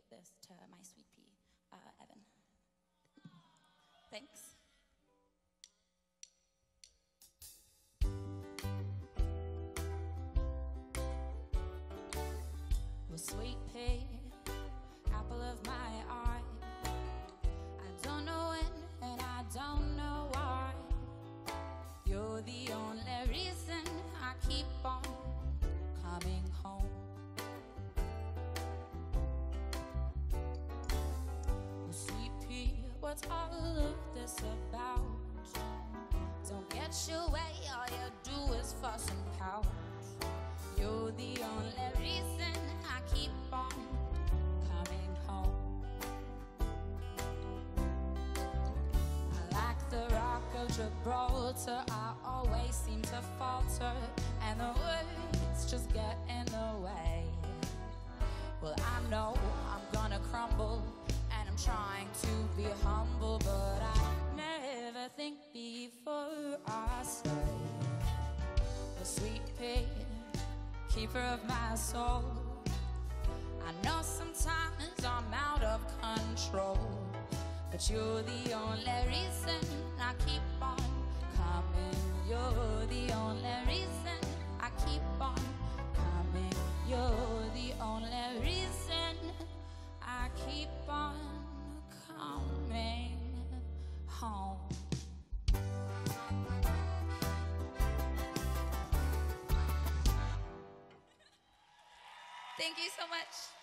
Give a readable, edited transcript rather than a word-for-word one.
this to my sweet pea, Evan. Thanks. Well, sweet pea, apple of my eye, I don't know when and I don't know why. You're the only reason I keep on coming home. Well, sweet pea, what's all of this about? Don't get your way, all you do is fuss and pout. You're the only reason I keep on coming home. I like the Rock of Gibraltar, I always seem to falter, and the words just get in the way. Well, I know I'm gonna crumble, and I'm trying to be humble, but I never think before I say. Well, sweet pea, keeper of my soul, I know sometimes I'm out of control, but you're the only reason I keep on coming. You're the only reason I keep on coming. You're the only reason I keep on coming home. Thank you so much.